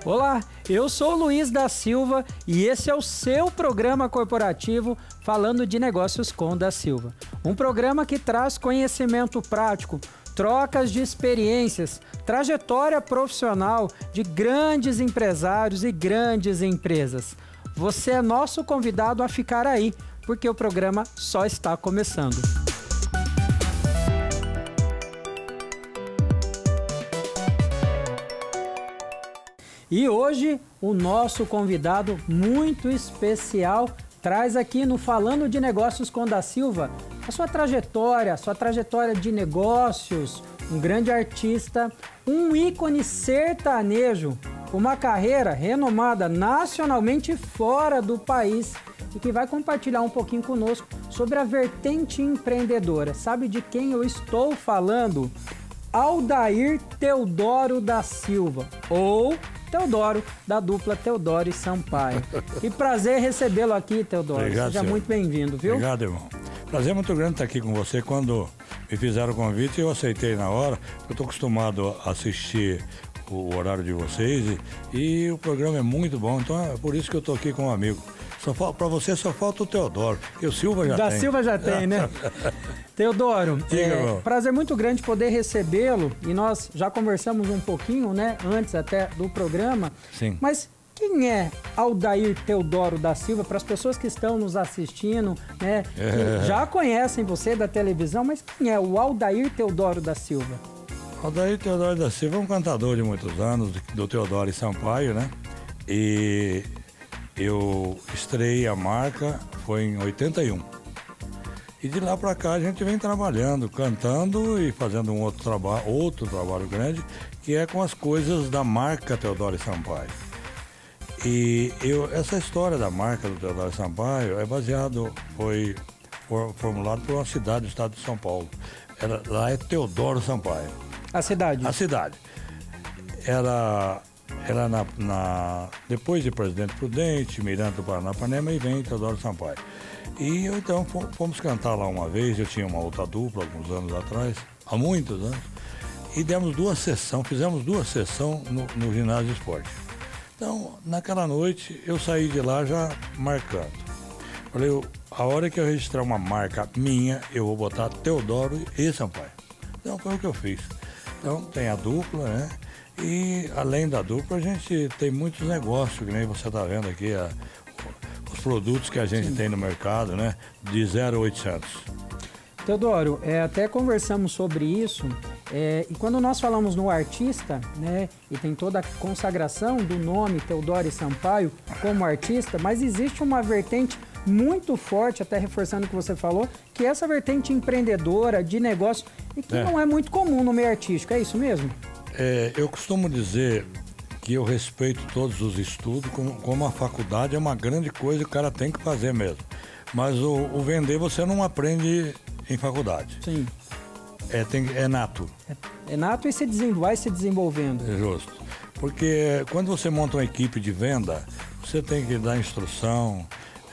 Olá, eu sou o Luiz da Silva e esse é o seu programa corporativo falando de negócios com da Silva. Um programa que traz conhecimento prático, trocas de experiências, trajetória profissional de grandes empresários e grandes empresas. Você é nosso convidado a ficar aí, porque o programa só está começando. E hoje o nosso convidado muito especial traz aqui no Falando de Negócios com da Silva a sua trajetória de negócios, um grande artista, um ícone sertanejo, uma carreira renomada nacionalmente fora do país e que vai compartilhar um pouquinho conosco sobre a vertente empreendedora. Sabe de quem eu estou falando? Aldair Teodoro da Silva, ou Teodoro, da dupla Teodoro e Sampaio. Que prazer recebê-lo aqui, Teodoro. Obrigado, seja senhor. Muito bem-vindo, viu? Obrigado, irmão. Prazer muito grande estar aqui com você. Quando me fizeram o convite, eu aceitei na hora. Eu estou acostumado a assistir o horário de vocês e o programa é muito bom. Então é por isso que eu estou aqui com um amigo. Para você só falta o Teodoro, que o Silva já tem. Da Silva já tem, né? Teodoro, prazer muito grande poder recebê-lo e nós já conversamos um pouquinho, né, antes até do programa. Sim. Mas quem é Aldair Teodoro da Silva? Para as pessoas que estão nos assistindo, né, que já conhecem você da televisão, mas quem é o Aldair Teodoro da Silva? Aldair Teodoro da Silva é um cantador de muitos anos, do Teodoro e Sampaio, né? E eu estreiei a marca, foi em 81. E de lá para cá a gente vem trabalhando, cantando e fazendo um outro trabalho grande, que é com as coisas da marca Teodoro e Sampaio. E essa história da marca do Teodoro e Sampaio é foi formulado por uma cidade do estado de São Paulo. Lá é Teodoro Sampaio. A cidade? A cidade. Era depois de Presidente Prudente, Miranda do Paranapanema, e vem Teodoro Sampaio. E então fomos cantar lá uma vez. Eu tinha uma outra dupla alguns anos atrás, há muitos anos, e fizemos duas sessões no ginásio de esporte. Então, naquela noite, eu saí de lá já marcando. Falei, a hora que eu registrar uma marca minha, eu vou botar Teodoro e Sampaio. Então foi o que eu fiz. Então tem a dupla, né? E além da dupla, a gente tem muitos negócios, que nem você está vendo aqui, os produtos que a gente tem no mercado, né? De 0 a 800. Teodoro, até conversamos sobre isso, e quando nós falamos no artista, né, e tem toda a consagração do nome Teodoro e Sampaio como artista, mas existe uma vertente muito forte, até reforçando o que você falou, que é essa vertente empreendedora, de negócio, e que não é muito comum no meio artístico, é isso mesmo? Eu costumo dizer que eu respeito todos os estudos, como a faculdade é uma grande coisa e o cara tem que fazer mesmo. Mas o vender você não aprende em faculdade. Sim. É nato. É nato e vai se desenvolvendo. É justo. Porque quando você monta uma equipe de venda, você tem que dar instrução,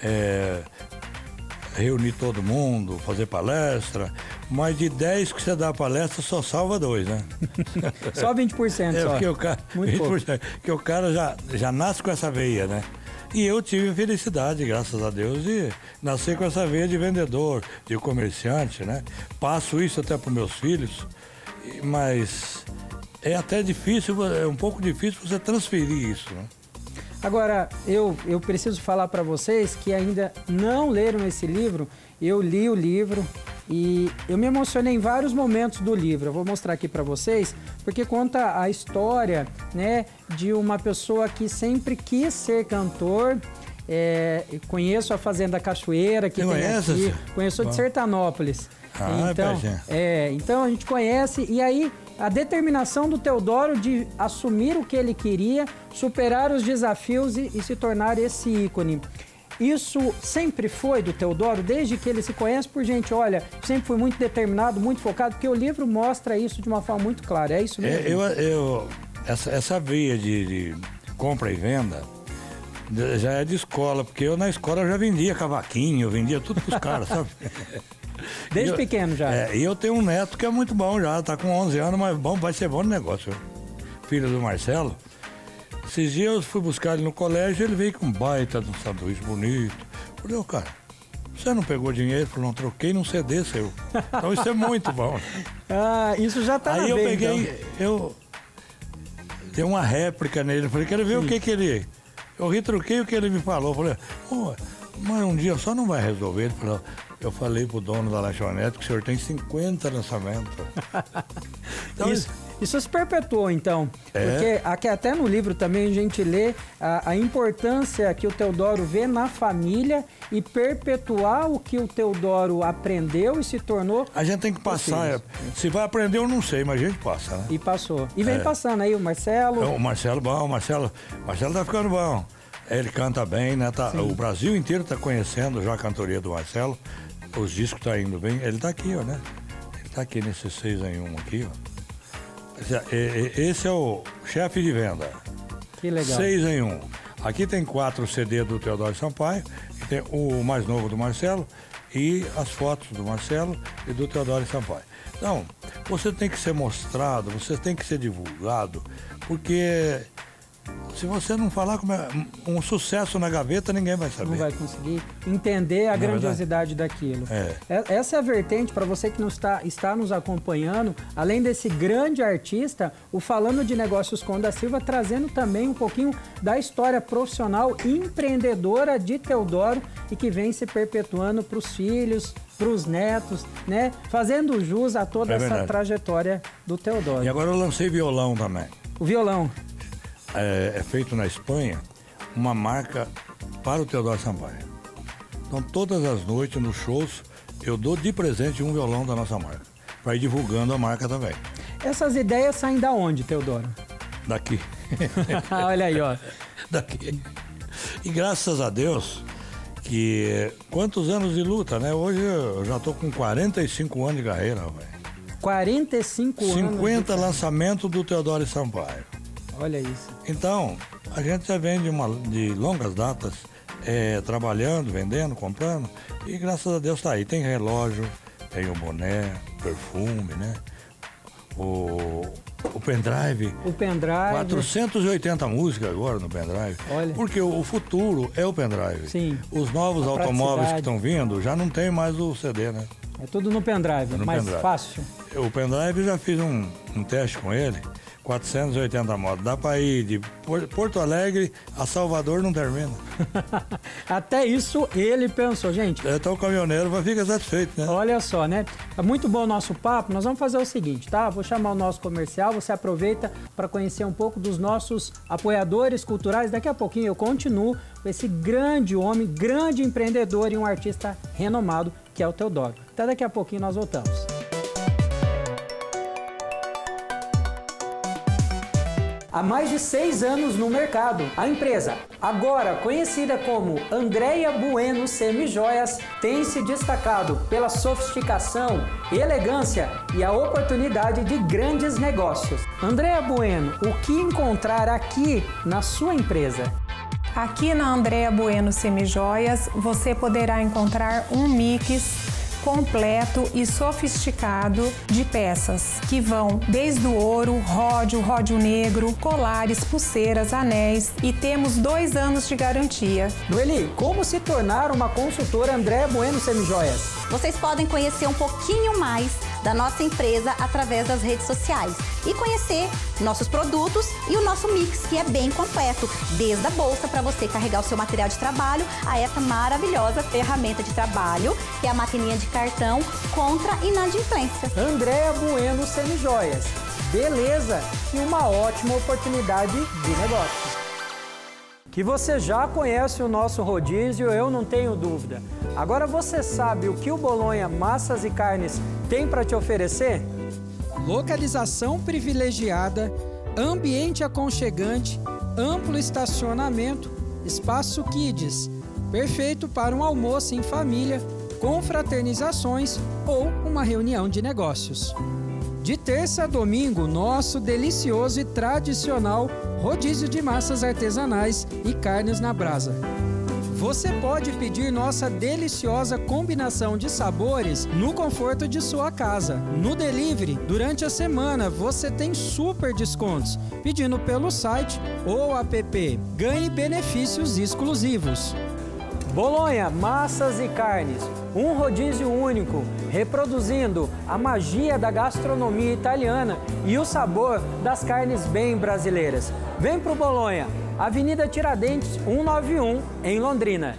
reunir todo mundo, fazer palestra, mas de 10 que você dá a palestra, só salva 2, né? Só 20%. Só. Porque o cara, muito 20%, porque o cara já nasce com essa veia, né? E eu tive a felicidade, graças a Deus, de nascer com essa veia de vendedor, de comerciante, né? Passo isso até para os meus filhos, mas é até difícil, é um pouco difícil você transferir isso, né? Agora, eu preciso falar para vocês que ainda não leram esse livro. Eu li o livro e eu me emocionei em vários momentos do livro. Eu vou mostrar aqui para vocês, porque conta a história, né, de uma pessoa que sempre quis ser cantor. Conheço a Fazenda Cachoeira, que tem aqui. Conheço de Sertanópolis. Então a gente conhece, e aí a determinação do Teodoro de assumir o que ele queria, superar os desafios e se tornar esse ícone. Isso sempre foi do Teodoro, desde que ele se conhece por gente, olha, sempre foi muito determinado, muito focado, porque o livro mostra isso de uma forma muito clara, é isso mesmo? Essa veia de compra e venda já é de escola, porque eu na escola já vendia cavaquinho, eu vendia tudo pros caras, sabe? Desde pequeno já. E eu tenho um neto que é muito bom já, tá com 11 anos, mas vai ser bom no negócio. Filho do Marcelo, Esses dias eu fui buscar ele no colégio, ele veio com um baita de um sanduíche bonito. Eu falei, cara, você não pegou dinheiro? Ele falou, não, troquei num CD seu. Então isso é muito bom. Isso já tá Aí na eu veia, peguei, eu dei uma réplica nele, falei, quero ver o que ele... Eu retruquei o que ele me falou, falei, mas um dia só não vai resolver. Ele falou, eu falei pro dono da lanchonete que o senhor tem 50 lançamentos. Então, isso se perpetuou, então. Porque aqui, até no livro também a gente lê a importância que o Teodoro vê na família e perpetuar o que o Teodoro aprendeu e se tornou... A gente tem que passar. Se vai aprender, eu não sei, mas a gente passa, né? E passou. E vem passando aí o Marcelo. O Marcelo, bom, o Marcelo tá ficando bom. Ele canta bem, né? O Brasil inteiro tá conhecendo já a cantoria do Marcelo. Os discos tá indo bem. Ele tá aqui, ó, né? Ele tá aqui nesse 6 em 1 aqui, ó. Esse é o chefe de venda. Que legal. 6 em 1. Aqui tem 4 CD do Teodoro Sampaio, tem o mais novo do Marcelo e as fotos do Marcelo e do Teodoro Sampaio. Então, você tem que ser mostrado, você tem que ser divulgado, porque se você não falar como é um sucesso na gaveta, ninguém vai saber. Não vai conseguir entender a grandiosidade daquilo. Essa é a vertente para você que está nos acompanhando, além desse grande artista, o Falando de Negócios com da Silva, trazendo também um pouquinho da história profissional empreendedora de Teodoro e que vem se perpetuando para os filhos, para os netos, né? Fazendo jus a toda essa trajetória do Teodoro. E agora eu lancei violão também. O violão. É feito na Espanha, uma marca para o Teodoro Sampaio. Então, todas as noites, nos shows, eu dou de presente um violão da nossa marca, para ir divulgando a marca também. Essas ideias saem da onde, Teodoro? Daqui. Olha aí, ó. Daqui. E graças a Deus, que quantos anos de luta, né? Hoje eu já tô com 45 anos de carreira, velho. 45 anos. 50 lançamentos do Teodoro Sampaio. Olha isso. Então, a gente já vem de longas datas, trabalhando, vendendo, comprando, e graças a Deus tá aí. Tem relógio, tem o boné, perfume, né? O pendrive. O pendrive. 480 músicas agora no pendrive. Olha. Porque o futuro é o pendrive. Sim. Os novos automóveis que estão vindo já não tem mais o CD, né? É tudo no pendrive, mais fácil. O pendrive, já fiz um teste com ele. 480 motos. Dá para ir de Porto Alegre a Salvador, não termina. Até isso ele pensou, gente. Então o caminhoneiro vai ficar satisfeito, né? Olha só, né? É muito bom o nosso papo. Nós vamos fazer o seguinte, tá? Vou chamar o nosso comercial. Você aproveita para conhecer um pouco dos nossos apoiadores culturais. Daqui a pouquinho eu continuo com esse grande homem, grande empreendedor e um artista renomado, que é o Teodoro. Até daqui a pouquinho nós voltamos. Há mais de 6 anos no mercado, a empresa, agora conhecida como Andréa Bueno Semijoias, tem se destacado pela sofisticação, elegância e a oportunidade de grandes negócios. Andréa Bueno, o que encontrar aqui na sua empresa? Aqui na Andréa Bueno Semijoias, você poderá encontrar um mix completo e sofisticado de peças que vão desde o ouro, ródio negro, colares, pulseiras, anéis e temos 2 anos de garantia. Noeli, como se tornar uma consultora Andréa Bueno Semijoias? Vocês podem conhecer um pouquinho mais da nossa empresa através das redes sociais e conhecer nossos produtos e o nosso mix, que é bem completo, desde a bolsa para você carregar o seu material de trabalho a essa maravilhosa ferramenta de trabalho, que é a maquininha de cartão contra inadimplência. Andréa Bueno Semijoias, beleza e uma ótima oportunidade de negócio. Que você já conhece o nosso rodízio, eu não tenho dúvida. Agora você sabe o que o Bolonha Massas e Carnes tem para te oferecer? Localização privilegiada, ambiente aconchegante, amplo estacionamento, espaço kids, perfeito para um almoço em família, confraternizações ou uma reunião de negócios. De terça a domingo, nosso delicioso e tradicional rodízio de massas artesanais e carnes na brasa. Você pode pedir nossa deliciosa combinação de sabores no conforto de sua casa. No delivery, durante a semana, você tem super descontos pedindo pelo site ou app. Ganhe benefícios exclusivos. Bolonha, massas e carnes. Um rodízio único, reproduzindo a magia da gastronomia italiana e o sabor das carnes bem brasileiras. Vem pro Bolonha, Avenida Tiradentes 191, em Londrina.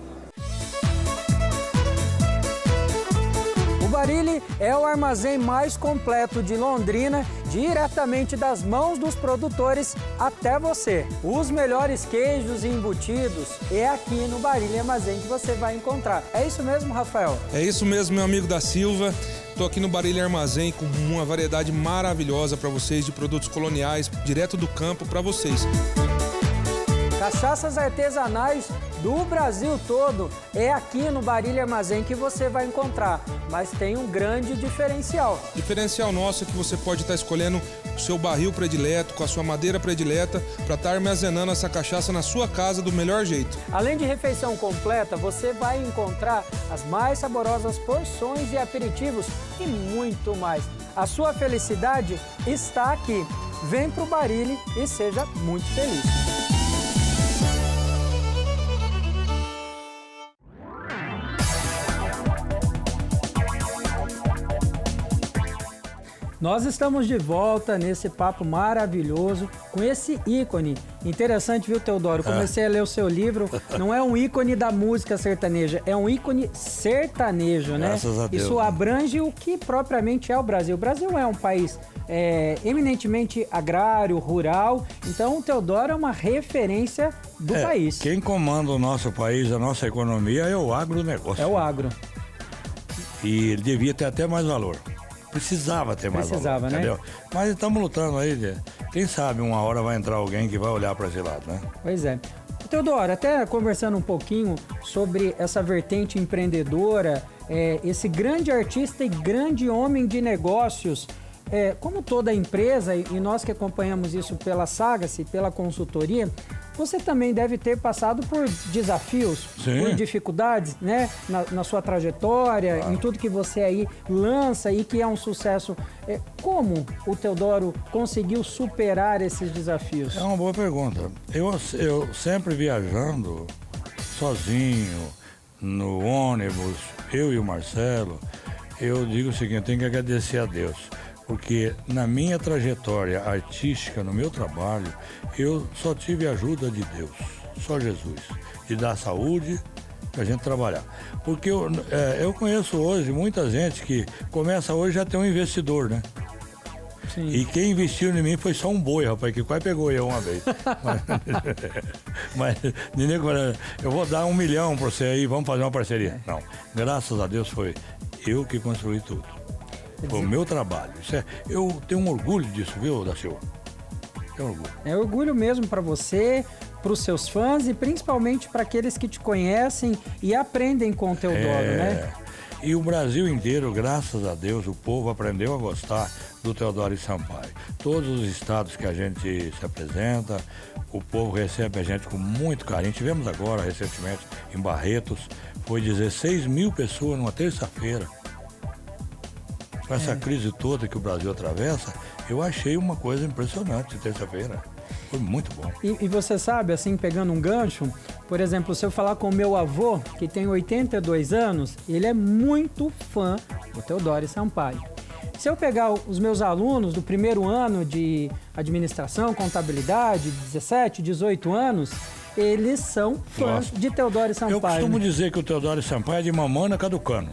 O Barilli é o armazém mais completo de Londrina, diretamente das mãos dos produtores até você. Os melhores queijos e embutidos é aqui no Barilli Armazém que você vai encontrar. É isso mesmo, Rafael? É isso mesmo, meu amigo da Silva. Estou aqui no Barilli Armazém com uma variedade maravilhosa para vocês de produtos coloniais, direto do campo para vocês. Cachaças artesanais do Brasil todo é aqui no Barilli Armazém que você vai encontrar, mas tem um grande diferencial. O diferencial nosso é que você pode estar escolhendo o seu barril predileto, com a sua madeira predileta, para estar armazenando essa cachaça na sua casa do melhor jeito. Além de refeição completa, você vai encontrar as mais saborosas porções e aperitivos e muito mais. A sua felicidade está aqui. Vem pro Barilli e seja muito feliz. Nós estamos de volta nesse papo maravilhoso com esse ícone. Interessante, viu, Teodoro? Comecei a ler o seu livro. Não é um ícone da música sertaneja, é um ícone sertanejo, né? Graças a Deus. Isso abrange o que propriamente é o Brasil. O Brasil é um país eminentemente agrário, rural. Então, o Teodoro é uma referência do país. Quem comanda o nosso país, a nossa economia, é o agronegócio. É o agro. E ele devia ter até mais valor. Precisava ter mais valor, né? Entendeu? Mas estamos lutando aí. Quem sabe uma hora vai entrar alguém que vai olhar para esse lado, né? Pois é. Teodoro, até conversando um pouquinho sobre essa vertente empreendedora, esse grande artista e grande homem de negócios, como toda empresa, e nós que acompanhamos isso pela Sagace, pela consultoria, você também deve ter passado por desafios, Sim. por dificuldades, né? Na sua trajetória, claro. Em tudo que você aí lança e que é um sucesso. Como o Teodoro conseguiu superar esses desafios? É uma boa pergunta. Eu sempre viajando sozinho, no ônibus, eu e o Marcelo, eu digo o seguinte, tenho que agradecer a Deus. Porque na minha trajetória artística, no meu trabalho, eu só tive a ajuda de Deus, só Jesus, de dar saúde para a gente trabalhar. Porque eu conheço hoje muita gente que começa hoje já tem um investidor, né? Sim. E quem investiu em mim foi só um boi, rapaz, que quase pegou eu uma vez. Mas eu vou dar 1 milhão para você aí, vamos fazer uma parceria. Não, graças a Deus foi eu que construí tudo. Foi o meu trabalho. Eu tenho um orgulho disso, viu, da Silva? Tenho orgulho. É orgulho mesmo para você, para os seus fãs e principalmente para aqueles que te conhecem e aprendem com o Teodoro, né? E o Brasil inteiro, graças a Deus, o povo aprendeu a gostar do Teodoro Sampaio. Todos os estados que a gente se apresenta, o povo recebe a gente com muito carinho. Tivemos agora, recentemente, em Barretos, foi 16 mil pessoas numa terça-feira. Com essa crise toda que o Brasil atravessa, eu achei uma coisa impressionante terça-feira. Foi muito bom. E você sabe, assim, pegando um gancho, por exemplo, se eu falar com o meu avô, que tem 82 anos, ele é muito fã do Teodoro Sampaio. Se eu pegar os meus alunos do primeiro ano de administração, contabilidade, 17, 18 anos, eles são fãs de Teodoro Sampaio. Eu costumo dizer que o Teodoro Sampaio é de mamana caducano.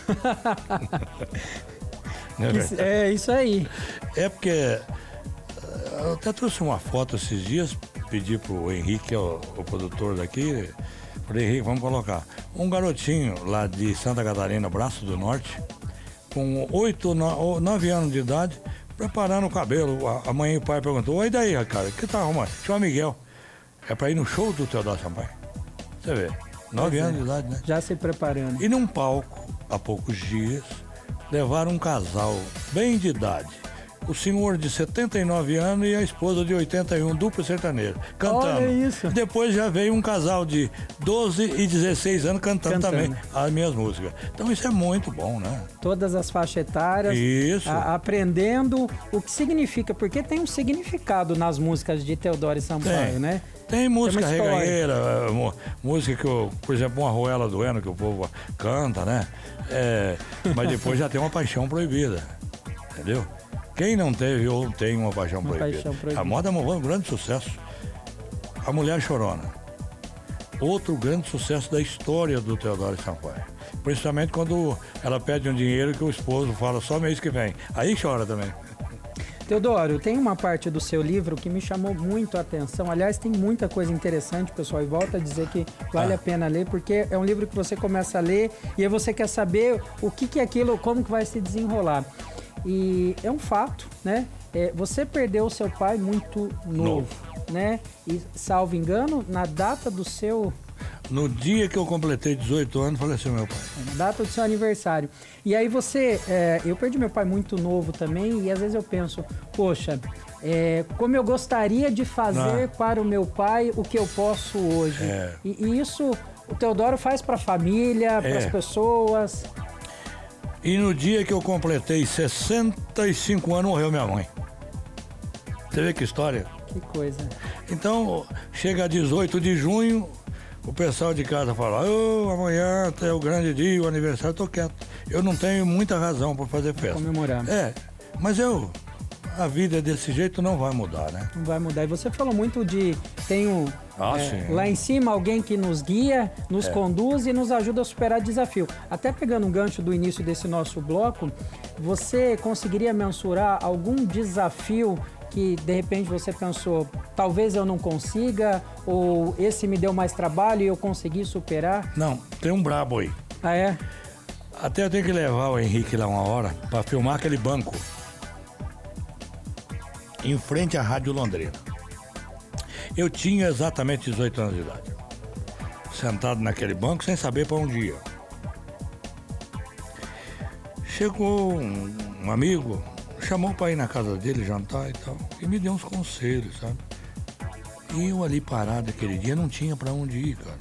É isso aí. É porque eu até trouxe uma foto esses dias, pedi pro Henrique, que é o produtor daqui, falei, Henrique, vamos colocar um garotinho lá de Santa Catarina, Braço do Norte, com 8, 9 anos de idade, preparando o cabelo. A mãe e o pai perguntou, oi daí, cara, o que tá arrumando? Chama Miguel. É pra ir no show do Teodoro Sampaio. Você vê, 9 anos de idade, né? Já se preparando. E num palco, há poucos dias, levaram um casal bem de idade, o senhor de 79 anos e a esposa de 81, dupla sertaneja, cantando. Olha isso. Depois já veio um casal de 12 e 16 anos cantando também as minhas músicas. Então isso é muito bom, né? Todas as faixas etárias. Isso. Aprendendo o que significa, porque tem um significado nas músicas de Teodoro Sampaio, né? Tem música reganheira, música que, por exemplo, uma Arruela Doendo, que o povo canta, né? Mas depois já tem uma paixão proibida, entendeu? Quem não teve ou tem uma paixão proibida? A moda é um grande sucesso. A Mulher Chorona. Outro grande sucesso da história do Teodoro Sampaio. Principalmente quando ela pede um dinheiro que o esposo fala só mês que vem. Aí chora também. Teodoro, tem uma parte do seu livro que me chamou muito a atenção. Aliás, tem muita coisa interessante, pessoal, e volto a dizer que vale a pena ler, porque é um livro que você começa a ler e aí você quer saber o que é aquilo, como que vai se desenrolar. E é um fato, né? Você perdeu o seu pai muito novo, né? E, salvo engano, na data do seu... No dia que eu completei 18 anos, faleceu meu pai. Na data do seu aniversário. E aí você... eu perdi meu pai muito novo também e às vezes eu penso, poxa, como eu gostaria de fazer para o meu pai o que eu posso hoje. E isso o Teodoro faz para a família, para as pessoas. E no dia que eu completei 65 anos, morreu minha mãe. Você vê que história? Que coisa. Então, chega 18 de junho... O pessoal de casa fala, amanhã é o grande dia, o aniversário, eu tô quieto. Eu não tenho muita razão para fazer festa. Comemorar. Mas a vida desse jeito não vai mudar, né? Não vai mudar. E você falou muito de, sim. Lá em cima, alguém que nos guia, nos conduz e nos ajuda a superar desafio. Até pegando um gancho do início desse nosso bloco, você conseguiria mensurar algum desafio que de repente você pensou, talvez eu não consiga, ou esse me deu mais trabalho e eu consegui superar? Não, tem um brabo aí. Ah, é? Até eu tenho que levar o Henrique lá uma hora para filmar aquele banco em frente à Rádio Londrina. Eu tinha exatamente 18 anos de idade, sentado naquele banco sem saber para onde ia. Chegou um amigo, chamou para ir na casa dele jantar e tal, e me deu uns conselhos, sabe? E eu ali parado aquele dia não tinha para onde ir, cara.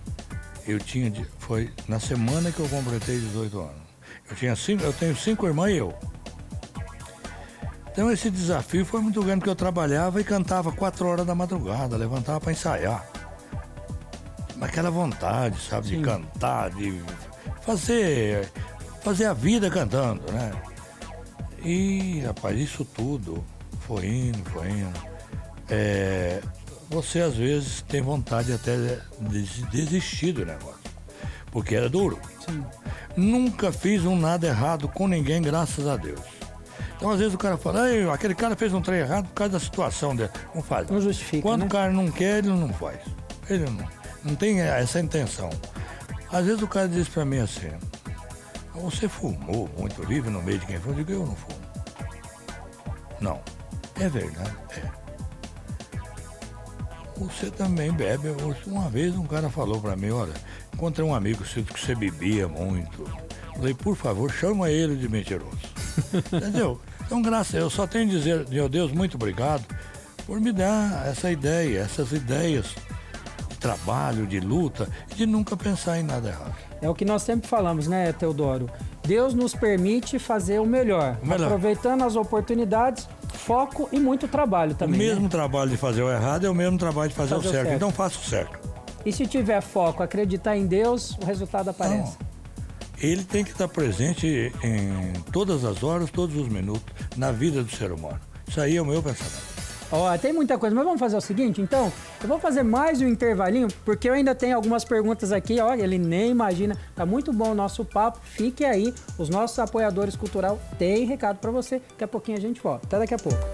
Foi na semana que eu completei 18 anos. Eu tenho 5 irmãs e eu. Então esse desafio foi muito grande, porque eu trabalhava e cantava 4 horas da madrugada, levantava para ensaiar. Aquela vontade, sabe, de cantar, de fazer a vida cantando, né? E, rapaz, isso tudo foi indo. Você, às vezes, tem vontade até de desistir do negócio, porque era duro. Sim. Nunca fiz nada errado com ninguém, graças a Deus. Então, às vezes, o cara fala, aquele cara fez um trem errado por causa da situação dele. Não faz. Não justifica, Quando né? o cara não quer, ele não faz. Ele não tem essa intenção. Às vezes, o cara diz pra mim assim, você fumou muito, vive no meio de quem fuma? Eu digo, eu não fumo. Não, é verdade, Você também bebe. Uma vez um cara falou pra mim, olha, encontrei um amigo que você bebia muito. Falei, por favor, chama ele de mentiroso. Entendeu? Então, graças a Deus, eu só tenho a dizer, meu Deus, muito obrigado por me dar essas ideias de trabalho, de luta, e de nunca pensar em nada errado. É o que nós sempre falamos, né, Teodoro? Deus nos permite fazer o melhor. Aproveitando as oportunidades, foco e muito trabalho também. O mesmo trabalho de fazer o errado é o mesmo trabalho de fazer o certo. Então faça o certo. E se tiver foco, acreditar em Deus, o resultado aparece. Ele tem que estar presente em todas as horas, todos os minutos, na vida do ser humano. Isso aí é o meu pensamento. Tem muita coisa, mas vamos fazer o seguinte, então? Eu vou fazer mais um intervalinho, porque eu ainda tenho algumas perguntas aqui, ele nem imagina. Tá muito bom o nosso papo, fique aí. Os nossos apoiadores cultural têm recado para você. Daqui a pouquinho a gente volta. Até daqui a pouco.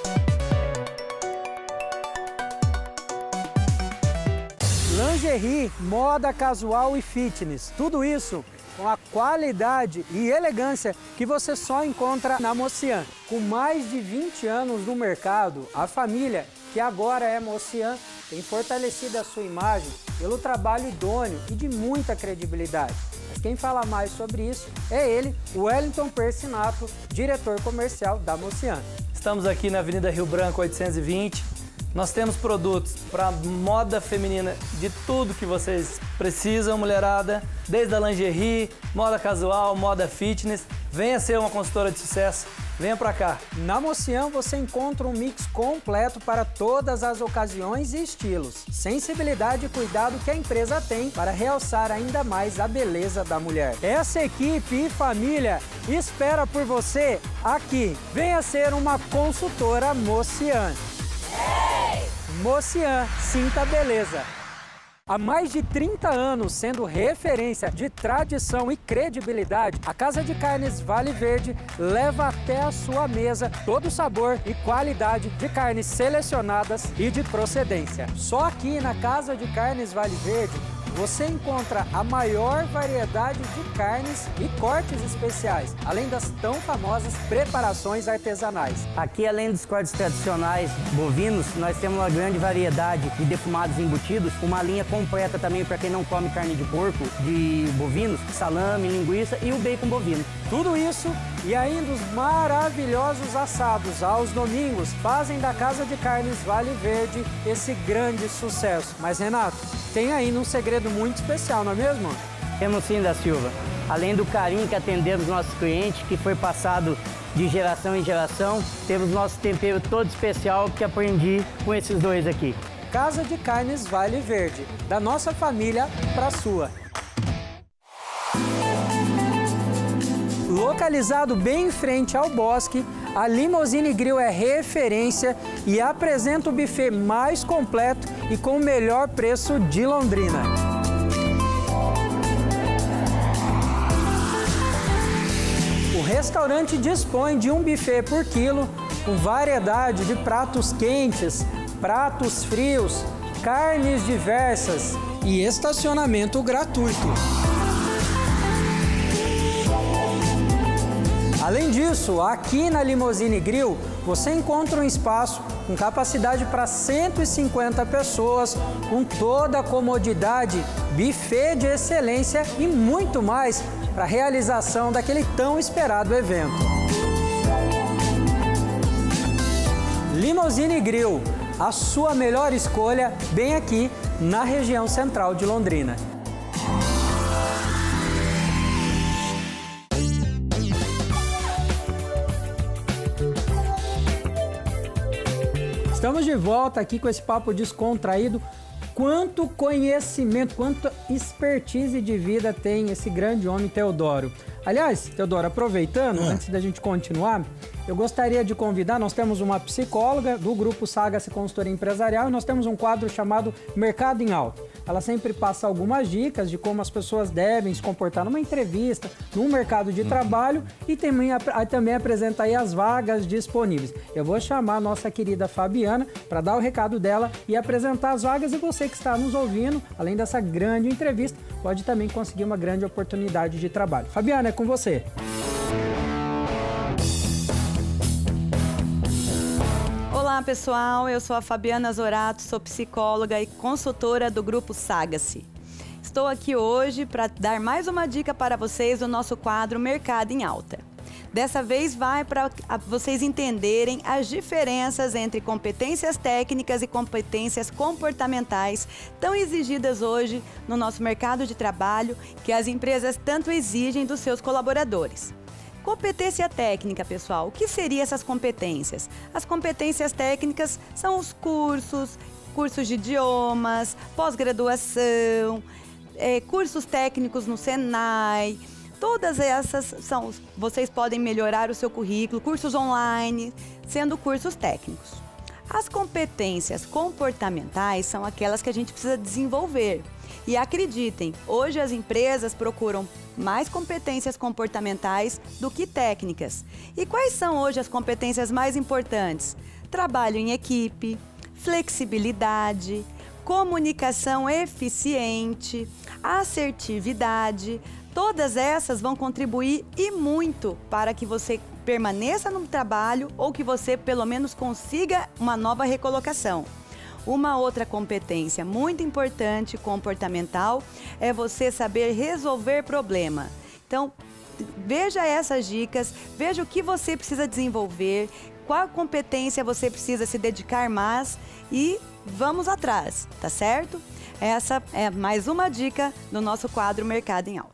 Lingerie, moda casual e fitness. Tudo isso com a qualidade e elegância que você só encontra na Mocian. Com mais de 20 anos no mercado, a família, que agora é Mocian, tem fortalecido a sua imagem pelo trabalho idôneo e de muita credibilidade. É Quem fala mais sobre isso é ele, Wellington Persinato, diretor comercial da Mocian. Estamos aqui na Avenida Rio Branco 820. Nós temos produtos para moda feminina de tudo que vocês precisam, mulherada, desde a lingerie, moda casual, moda fitness. Venha ser uma consultora de sucesso, venha para cá. Na Mocian você encontra um mix completo para todas as ocasiões e estilos. Sensibilidade e cuidado que a empresa tem para realçar ainda mais a beleza da mulher. Essa equipe e família espera por você aqui. Venha ser uma consultora Mocian. Mocian, sinta a beleza. Há mais de 30 anos sendo referência de tradição e credibilidade, a Casa de Carnes Vale Verde leva até a sua mesa todo o sabor e qualidade de carnes selecionadas e de procedência. Só aqui na Casa de Carnes Vale Verde você encontra a maior variedade de carnes e cortes especiais, além das tão famosas preparações artesanais. Aqui, além dos cortes tradicionais bovinos, nós temos uma grande variedade de defumados embutidos, uma linha completa também para quem não come carne de porco, de bovinos, salame, linguiça e o bacon bovino. Tudo isso e ainda os maravilhosos assados aos domingos fazem da Casa de Carnes Vale Verde esse grande sucesso. Mas, Renato, tem ainda um segredo muito especial, não é mesmo? Temos sim, da Silva. Além do carinho que atendemos nossos clientes, que foi passado de geração em geração, temos nosso tempero todo especial que aprendi com esses dois aqui. Casa de Carnes Vale Verde, da nossa família para a sua. Localizado bem em frente ao bosque, a Limousine Grill é referência e apresenta o buffet mais completo e com o melhor preço de Londrina. O restaurante dispõe de um buffet por quilo, com variedade de pratos quentes, pratos frios, carnes diversas e estacionamento gratuito. Além disso, aqui na Limousine Grill, você encontra um espaço com capacidade para 150 pessoas, com toda a comodidade, buffet de excelência e muito mais para a realização daquele tão esperado evento. Limousine Grill, a sua melhor escolha, bem aqui na região central de Londrina. Estamos de volta aqui com esse papo descontraído. Quanto conhecimento, quanta expertise de vida tem esse grande homem Teodoro. Aliás, Teodoro, aproveitando, antes da gente continuar, eu gostaria de convidar, nós temos uma psicóloga do Grupo Saga-se Consultoria Empresarial e nós temos um quadro chamado Mercado em Alta. Ela sempre passa algumas dicas de como as pessoas devem se comportar numa entrevista, num mercado de trabalho e também apresenta aí as vagas disponíveis. Eu vou chamar a nossa querida Fabiana para dar o recado dela e apresentar as vagas, e você que está nos ouvindo, além dessa grande entrevista, pode também conseguir uma grande oportunidade de trabalho. Fabiana, é com você. Olá pessoal, eu sou a Fabiana Zorato, sou psicóloga e consultora do Grupo Saga-se. Estou aqui hoje para dar mais uma dica para vocês do nosso quadro Mercado em Alta. Dessa vez vai para vocês entenderem as diferenças entre competências técnicas e competências comportamentais tão exigidas hoje no nosso mercado de trabalho, que as empresas tanto exigem dos seus colaboradores. Competência técnica, pessoal. O que seriam essas competências? As competências técnicas são os cursos de idiomas, pós-graduação, cursos técnicos no Senai. Todas essas vocês podem melhorar o seu currículo, cursos online, sendo cursos técnicos. As competências comportamentais são aquelas que a gente precisa desenvolver. E acreditem, hoje as empresas procuram mais competências comportamentais do que técnicas. E quais são hoje as competências mais importantes? Trabalho em equipe, flexibilidade, comunicação eficiente, assertividade. Todas essas vão contribuir e muito para que você permaneça no trabalho ou que você pelo menos consiga uma nova recolocação. Uma outra competência muito importante, comportamental, é você saber resolver problema. Então, veja essas dicas, veja o que você precisa desenvolver, qual competência você precisa se dedicar mais e vamos atrás, tá certo? Essa é mais uma dica do nosso quadro Mercado em Alta.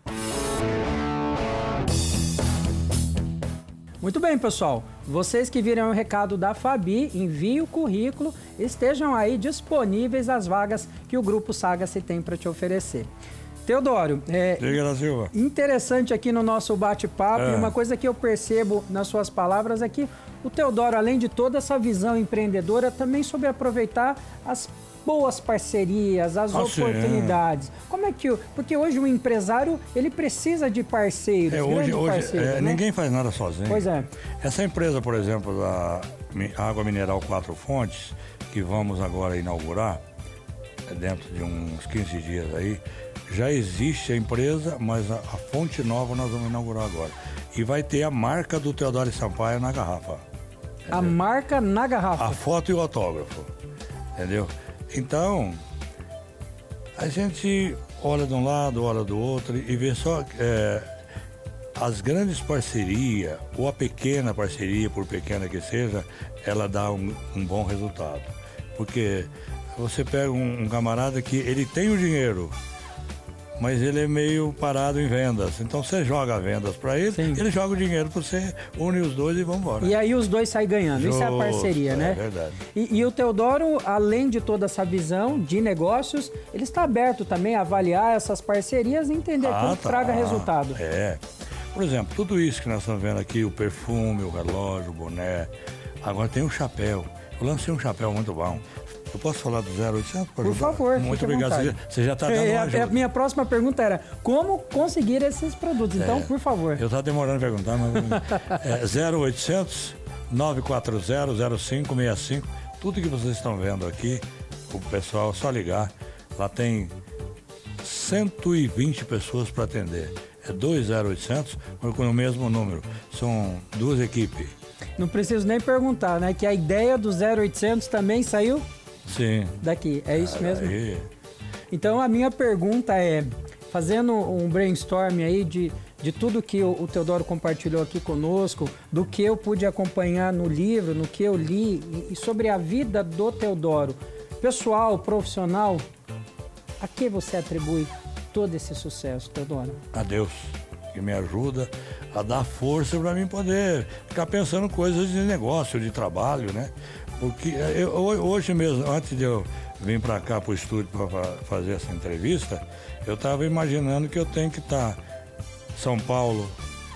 Muito bem, pessoal. Vocês que viram o recado da Fabi, enviem o currículo, estejam aí disponíveis as vagas que o Grupo Saga-se tem para te oferecer. Teodoro, interessante aqui no nosso bate-papo, e uma coisa que eu percebo nas suas palavras é que o Teodoro, além de toda essa visão empreendedora, também soube aproveitar as boas parcerias, as oportunidades. Como é que... Porque hoje o empresário, ele precisa de parceiros, parceiros, né? Ninguém faz nada sozinho. Pois é. Essa empresa, por exemplo, da Água Mineral 4 Fontes, que vamos agora inaugurar, dentro de uns 15 dias aí, já existe a empresa, mas a fonte nova nós vamos inaugurar agora. E vai ter a marca do Teodoro Sampaio na garrafa. A marca na garrafa? A foto e o autógrafo, entendeu? Então, a gente olha de um lado, olha do outro e vê só as grandes parcerias, ou a pequena parceria, por pequena que seja, ela dá um bom resultado. Porque você pega um camarada que ele tem o dinheiro, mas ele é meio parado em vendas. Então você joga vendas para ele, ele joga o dinheiro para você, une os dois e vamos embora. E aí os dois saem ganhando. Isso é a parceria, né? É verdade. E o Teodoro, além de toda essa visão de negócios, ele está aberto também a avaliar essas parcerias e entender tudo que traga resultado. Por exemplo, tudo isso que nós estamos vendo aqui, o perfume, o relógio, o boné. Agora tem um chapéu. Eu lancei um chapéu muito bom. Eu posso falar do 0800? Por favor, muito obrigado. Você já está dando uma ajuda. A minha próxima pergunta era como conseguir esses produtos. Então, por favor. Eu estava demorando a perguntar, mas 0800 940 0565. Tudo que vocês estão vendo aqui, o pessoal só ligar. Lá tem 120 pessoas para atender. É 20800, mas com o mesmo número. São duas equipes. Não preciso nem perguntar, né? Que a ideia do 0800 também saiu? Sim. Daqui, é isso mesmo? Então a minha pergunta é, fazendo um brainstorm aí de tudo que o Teodoro compartilhou aqui conosco, do que eu pude acompanhar no livro, no que eu li, e sobre a vida do Teodoro, pessoal, profissional, a que você atribui todo esse sucesso, Teodoro? A Deus, que me ajuda a dar força para mim poder ficar pensando coisas de negócio, de trabalho, né? Porque hoje mesmo, antes de eu vir para cá para o estúdio para fazer essa entrevista, eu estava imaginando que eu tenho que estar São Paulo,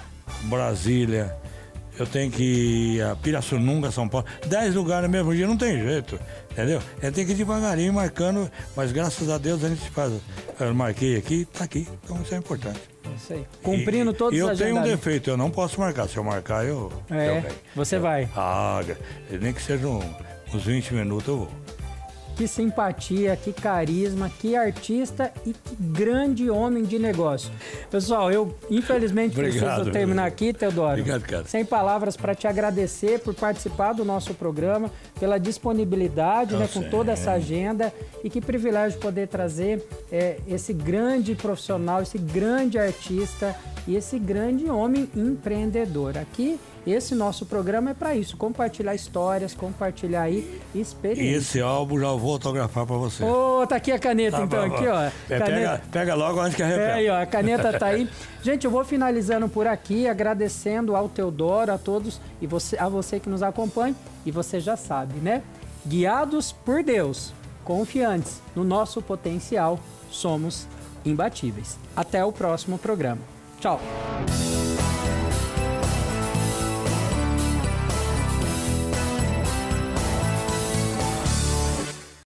Brasília, eu tenho que ir a Pirassununga, São Paulo, 10 lugares no mesmo dia, não tem jeito, entendeu? A gente tem que ir devagarinho marcando, mas graças a Deus a gente faz. Eu marquei aqui, tá aqui, então isso é importante. Isso aí. Cumprindo todos os agendas. Eu tenho um defeito, eu não posso marcar. Se eu marcar, eu você vai. Nem que seja uns 20 minutos eu vou. Que simpatia, que carisma, que artista e que grande homem de negócio. Pessoal, eu infelizmente preciso terminar aqui, Teodoro. Obrigado, cara. Sem palavras para te agradecer por participar do nosso programa, pela disponibilidade, né, com toda essa agenda. E que privilégio poder trazer esse grande profissional, esse grande artista e esse grande homem empreendedor. Aqui, esse nosso programa é para isso, compartilhar histórias, compartilhar aí experiências. E esse álbum já vou autografar para você. Tá aqui a caneta, então, aqui, ó. Pega logo antes que arrependa. Aí, ó, a caneta tá aí. Gente, eu vou finalizando por aqui, agradecendo ao Teodoro, a todos, e a você que nos acompanha, e você já sabe, né? Guiados por Deus, confiantes no nosso potencial, somos imbatíveis. Até o próximo programa. Tchau!